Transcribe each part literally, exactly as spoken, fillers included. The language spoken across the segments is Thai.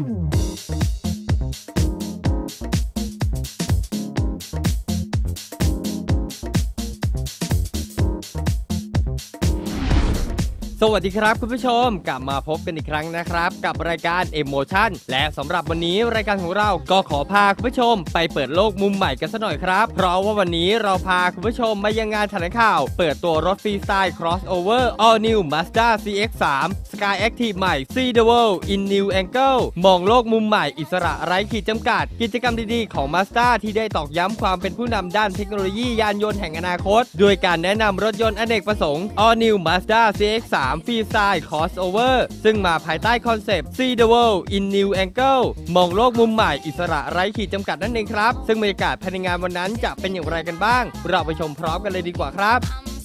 สวัสดีครับคุณผู้ชมกลับมาพบกันอีกครั้งนะครับกับรายการ Emotion และสำหรับวันนี้รายการของเราก็ขอพาคุณผู้ชมไปเปิดโลกมุมใหม่กันสักหน่อยครับเพราะว่าวันนี้เราพาคุณผู้ชมมายังงานแถลงข่าวเปิดตัวรถฟรีสไตล์ Crossover All New Mazda ซี เอ็กซ์ ทรี Sky Active ใหม่ See the World in New Angle มองโลกมุมใหม่อิสระไร้ขีดจำกัดกิจกรรมดีๆของ Mazda ที่ได้ตอกย้ำความเป็นผู้นำด้านเทคโนโลยียานยนต์แห่งอนาคตด้วยการแนะนำรถยนต์อเนกประสงค์ All New Mazda ซี เอ็กซ์ ทรี ฟรีสไตล์ Crossover ซึ่งมาภายใต้คอนเซปต์ See the World in New Angle มองโลกมุมใหม่อิสระไร้ขีดจำกัดนั่นเองครับซึ่งบรรยากาศภายในงานวันนั้นจะเป็นอย่างไรกันบ้างเราไปชมพร้อมกันเลยดีกว่าครับ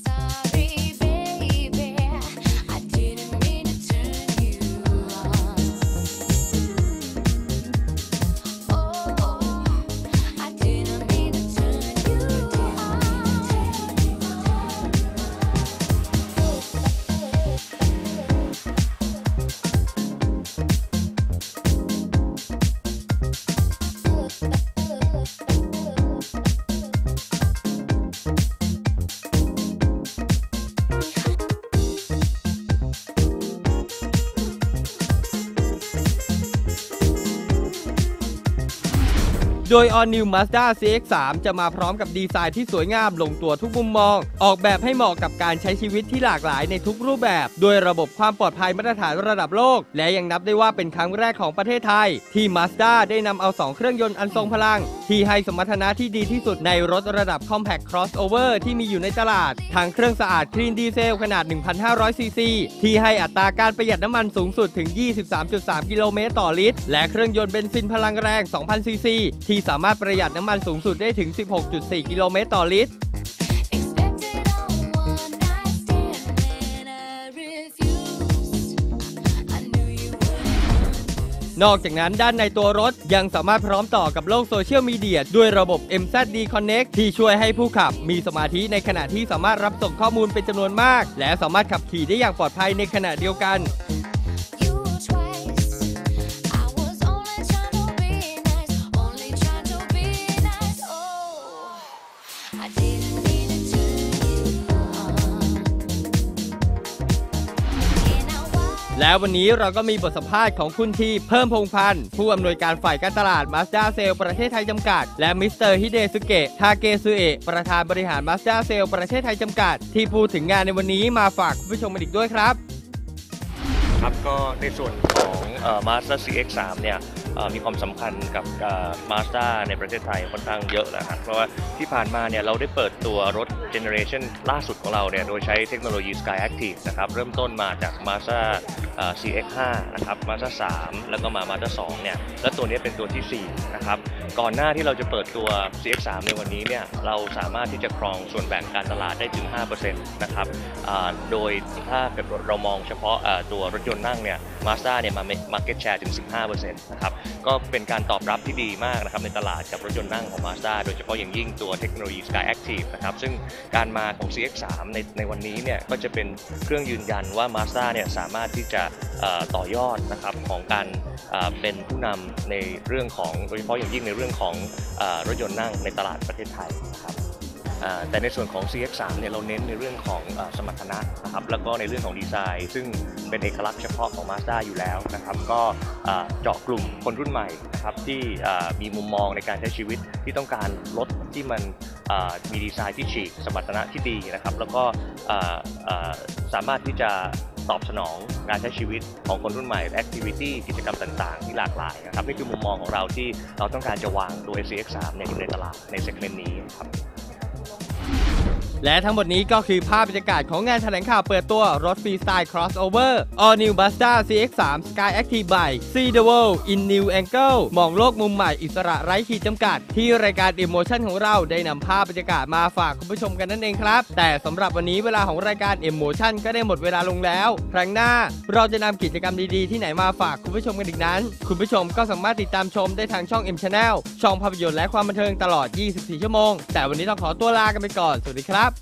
โดย All New Mazda ซี เอ็กซ์ ทรี จะมาพร้อมกับดีไซน์ที่สวยงามลงตัวทุกมุมมองออกแบบให้เหมาะกับการใช้ชีวิตที่หลากหลายในทุกรูปแบบด้วยระบบความปลอดภัยมาตรฐานระดับโลกและยังนับได้ว่าเป็นครั้งแรกของประเทศไทยที่ Mazda ได้นำเอาสองเครื่องยนต์อันทรงพลังที่ให้สมรรถนะที่ดีที่สุดในรถระดับ Compact Crossover ที่มีอยู่ในตลาดทั้งเครื่องสะอาด Clean Diesel ขนาด หนึ่งพันห้าร้อย ซี ซี ที่ให้อัตราการประหยัดน้ำมันสูงสุดถึง ยี่สิบสามจุดสาม กิโลเมตรต่อลิตรและเครื่องยนต์เบนซินพลังแรง สองพัน ซี ซี ที่สามารถประหยัดน้ำมันสูงสุดได้ถึง สิบหกจุดสี่ กิโลเมตรต่อลิตรนอกจากนั้นด้านในตัวรถยังสามารถพร้อมต่อกับโลกโซเชียลมีเดียด้วยระบบ เอ็ม แซด ดี Connect ที่ช่วยให้ผู้ขับมีสมาธิในขณะที่สามารถรับส่งข้อมูลเป็นจำนวนมากและสามารถขับขี่ได้อย่างปลอดภัยในขณะเดียวกันแล้ววันนี้เราก็มีบทสัมภาษณ์ของคุณทีเพิ่มพงษ์พันธ์ผู้อำนวยการฝ่ายการตลาด Mazda Sales ประเทศไทยจำกัดและมิสเตอร์ฮิเดซุเกะทาเกซุเอะประธานบริหาร Mazda Sales ประเทศไทยจำกัดที่พูดถึงงานในวันนี้มาฝากคุณผู้ชมกันอีกด้วยครับครับก็ในส่วนของเอ่อ Mazda ซี เอ็กซ์ ทรี เนี่ยมีความสำคัญกับ Mazda ในประเทศไทยค่อนข้างเยอะนะครับเพราะว่าที่ผ่านมาเนี่ยเราได้เปิดตัวรถเจเนอเรชันล่าสุดของเราเนี่ยโดยใช้เทคโนโลยี Sky Active นะครับเริ่มต้นมาจาก Mazda ซี เอ็กซ์ ห้า นะครับ Mazda สาม แล้วก็มา Mazda สองเนี่ยและตัวนี้เป็นตัวที่สี่นะครับก่อนหน้าที่เราจะเปิดตัว ซี เอ็กซ์ ทรี ในวันนี้เนี่ยเราสามารถที่จะครองส่วนแบ่งการตลาดได้ถึง ห้าเปอร์เซ็นต์ นะครับโดยถ้าเกิดเรามองเฉพาะตัวรถยนต์นั่งเนี่ย Mazda เนี่ยมา Market Share ถึง สิบห้าเปอร์เซ็นต์ นะครับก็เป็นการตอบรับที่ดีมากนะครับในตลาดกับรถยนต์นั่งของ Mazda โดยเฉพาะอย่างยิ่งตัวเทคโนโลยี Sky Active นะครับซึ่งการมาของ ซี เอ็กซ์ ทรี ในในวันนี้เนี่ยก็จะเป็นเครื่องยืนยันว่า Mazda เนี่ยสามารถที่จะต่อยอดนะครับของการเป็นผู้นำในเรื่องของโดยเฉพาะอย่างยิ่งในเรื่องของรถยนต์นั่งในตลาดประเทศไทยนะครับแต่ในส่วนของ ซี เอ็กซ์ ทรี เนี่ยเราเน้นในเรื่องของสมรรถนะนะครับแล้วก็ในเรื่องของดีไซน์ซึ่งเป็นเอกลักษณ์เฉพาะของ Mazda อยู่แล้วนะครับก็เจาะกลุ่มคนรุ่นใหม่นะครับที่มีมุมมองในการใช้ชีวิตที่ต้องการรถที่มันมีดีไซน์ที่ฉีกสมรรถนะที่ดีนะครับแล้วก็สามารถที่จะตอบสนองการใช้ชีวิตของคนรุ่นใหม่แอคทิวิตี้กิจกรรมต่างๆที่หลากหลายนะครับนี่คือมุมมองของเราที่เราต้องการจะวางตัว ซี เอ็กซ์ ทรี ในในตลาดในเซกเมนต์นี้ครับและทั้งหมดนี้ก็คือภาพบรรยากาศของงานแถลงข่าวเปิดตัวรถฟรีสไตล์ Crossover All New Mazda ซี เอ็กซ์ ทรี Sky Active by See the World in New Angle มองโลกมุมใหม่อิสระไร้ขีดจำกัดที่รายการ Emotion ของเราได้นำภาพบรรยากาศมาฝากคุณผู้ชมกันนั่นเองครับแต่สำหรับวันนี้เวลาของรายการ Emotion ก็ได้หมดเวลาลงแล้วครั้งหน้าเราจะนำกิจกรรมดีๆที่ไหนมาฝากคุณผู้ชมกันอีกนั้นคุณผู้ชมก็สามารถติดตามชมได้ทางช่อง M Channel ช่องภาพยนตร์และความบันเทิงตลอดยี่สิบสี่ชั่วโมงแต่วันนี้ต้องขอตัวลากันไปก่อนสวัสดีครับ